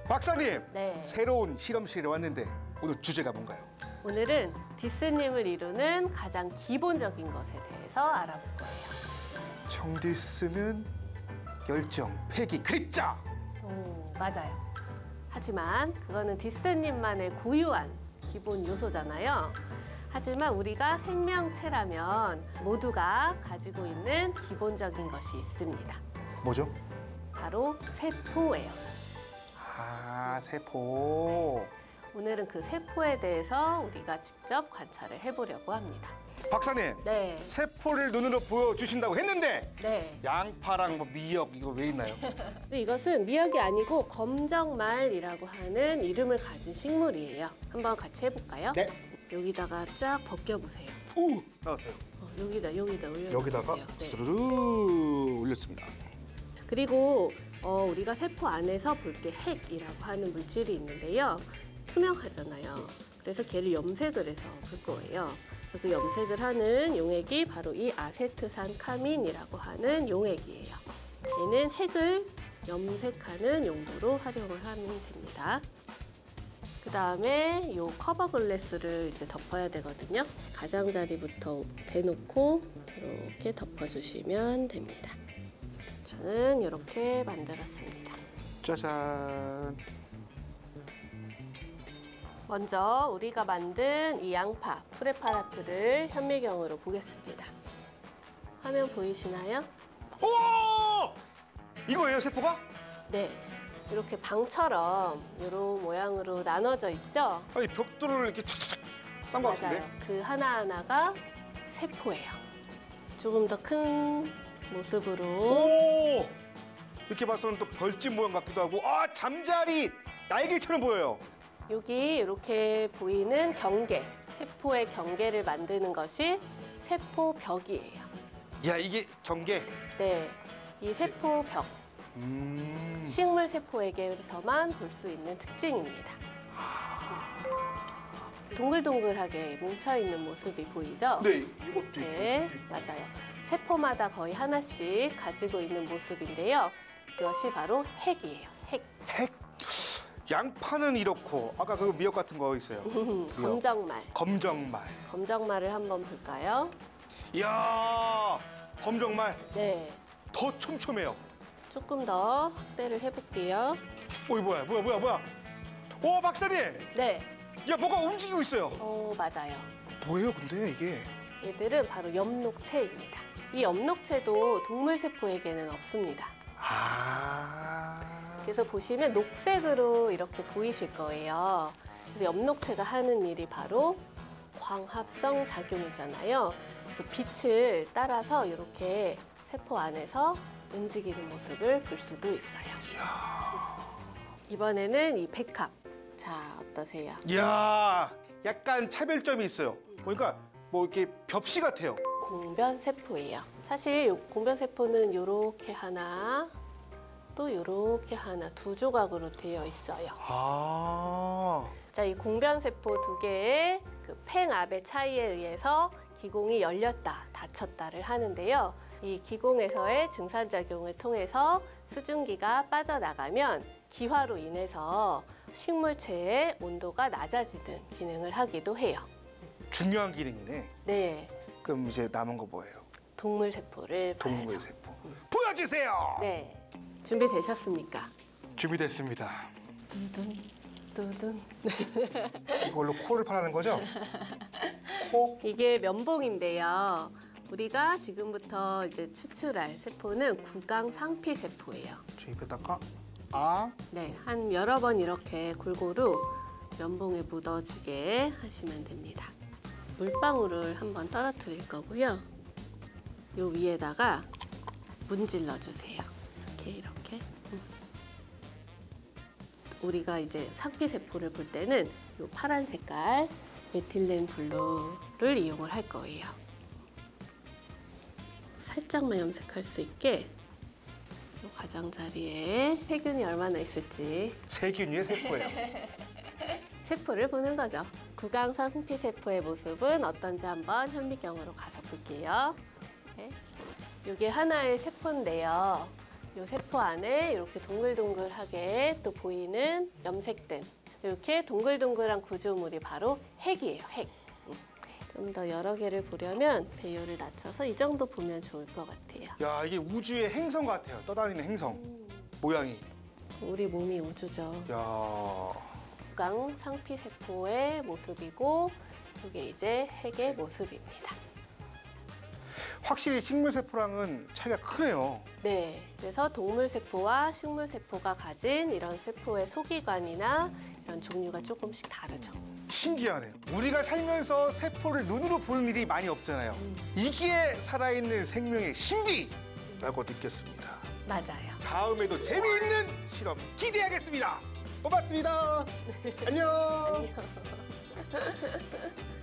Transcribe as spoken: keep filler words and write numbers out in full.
박사님, 네. 새로운 실험실에 왔는데 오늘 주제가 뭔가요? 오늘은 디스님을 이루는 가장 기본적인 것에 대해서 알아볼 거예요. 청디스는 열정, 패기, 그립자! 오, 맞아요. 하지만 그거는 디스님만의 고유한 기본 요소잖아요. 하지만 우리가 생명체라면 모두가 가지고 있는 기본적인 것이 있습니다. 뭐죠? 바로 세포예요. 아, 세포. 오늘은 그 세포에 대해서 우리가 직접 관찰을 해보려고 합니다. 박사님, 네. 세포를 눈으로 보여주신다고 했는데 네. 양파랑 뭐 미역 이거 왜 있나요? 근데 이것은 미역이 아니고 검정말이라고 하는 이름을 가진 식물이에요. 한번 같이 해볼까요? 네. 여기다가 쫙 벗겨보세요. 오, 나왔어요. 어, 여기다 여기다 올려보세요. 여기다가 네. 스르르 올렸습니다. 그리고 어, 우리가 세포 안에서 볼 때 핵이라고 하는 물질이 있는데요. 투명하잖아요. 그래서 걔를 염색을 해서 볼 거예요. 그래서 그 염색을 하는 용액이 바로 이 아세트산카민이라고 하는 용액이에요. 얘는 핵을 염색하는 용도로 활용을 하면 됩니다. 그 다음에 이 커버 글래스를 이제 덮어야 되거든요. 가장자리부터 대놓고 이렇게 덮어주시면 됩니다. 저는 이렇게 만들었습니다. 짜잔. 먼저 우리가 만든 이 양파 프레파라트를 현미경으로 보겠습니다. 화면 보이시나요? 오! 이거예요, 세포가? 네. 이렇게 방처럼 이런 모양으로 나눠져 있죠? 아니, 벽돌을 이렇게 착착착 싼 것 같은데? 맞아요. 그 하나하나가 세포예요. 조금 더 큰 모습으로. 오! 이렇게 봐서는 또 벌집 모양 같기도 하고, 아, 잠자리! 날개처럼 보여요. 여기 이렇게 보이는 경계, 세포의 경계를 만드는 것이 세포벽이에요. 야, 이게 경계. 네, 이 세포벽, 음. 식물 세포에게서만 볼 수 있는 특징입니다. 동글동글하게 뭉쳐있는 모습이 보이죠? 네, 이것도 네, 있고. 맞아요. 세포마다 거의 하나씩 가지고 있는 모습인데요. 이것이 바로 핵이에요, 핵. 핵. 양파는 이렇고, 아까 그 미역 같은 거 있어요. 미역. 검정말. 검정말. 검정말을 한번 볼까요? 이야, 검정말 네, 더 촘촘해요. 조금 더 확대를 해볼게요. 어이 뭐야, 뭐야, 뭐야, 뭐야. 오, 박사님, 네, 야, 뭐가 움직이고 있어요. 오, 맞아요. 뭐예요, 근데 이게? 얘들은 바로 엽록체입니다. 이 엽록체도 동물 세포에게는 없습니다. 아. 그래서 보시면 녹색으로 이렇게 보이실 거예요. 그래서 엽록체가 하는 일이 바로 광합성 작용이잖아요. 그래서 빛을 따라서 이렇게 세포 안에서 움직이는 모습을 볼 수도 있어요. 이야. 이번에는 이 백합. 자, 어떠세요? 이야, 약간 차별점이 있어요. 보니까 뭐 이렇게 벽시 같아요. 공변 세포예요. 사실 요 공변 세포는 이렇게 하나, 또 이렇게 하나 두 조각으로 되어 있어요. 아. 자, 이 공변 세포 두 개의 그 팽압의 차이에 의해서 기공이 열렸다, 닫혔다를 하는데요. 이 기공에서의 증산작용을 통해서 수증기가 빠져나가면 기화로 인해서 식물체의 온도가 낮아지는 기능을 하기도 해요. 중요한 기능이네. 네, 그럼 이제 남은 거 뭐예요? 동물 세포를 동물 봐야죠. 세포. 보여주세요. 네, 준비되셨습니까? 준비됐습니다. 두둔, 두둔. 이걸로 코를 파라는 거죠? 코? 이게 면봉인데요. 우리가 지금부터 이제 추출할 세포는 구강상피 세포예요. 저 입에다가 아. 네, 한 여러 번 이렇게 골고루 면봉에 묻어지게 하시면 됩니다. 물방울을 한번 떨어뜨릴 거고요. 요 위에다가 문질러 주세요. 이렇게 이렇게. 음. 우리가 이제 상피 세포를 볼 때는 요 파란 색깔 메틸렌 블루를 이용을 할 거예요. 살짝만 염색할 수 있게 요 가장자리에 세균이 얼마나 있을지 세균 위에 세포예요. 세포를 보는 거죠. 구강상피 세포의 모습은 어떤지 한번 현미경으로 가서 볼게요. 네. 이게 하나의 세포인데요. 이 세포 안에 이렇게 동글동글하게 또 보이는 염색된 이렇게 동글동글한 구조물이 바로 핵이에요. 핵. 좀 더 여러 개를 보려면 배율을 낮춰서 이 정도 보면 좋을 것 같아요. 야, 이게 우주의 행성 같아요. 떠다니는 행성. 음, 모양이. 우리 몸이 우주죠. 야. 강 상피 세포의 모습이고 이게 이제 핵의 모습입니다. 확실히 식물 세포랑은 차이가 크네요. 네, 그래서 동물 세포와 식물 세포가 가진 이런 세포의 소기관이나 이런 종류가 조금씩 다르죠. 신기하네요. 우리가 살면서 세포를 눈으로 보는 일이 많이 없잖아요. 이게 살아있는 생명의 신비라고 느꼈습니다. 맞아요. 다음에도 재미있는 실험 기대하겠습니다. 고맙습니다. 안녕. 안녕.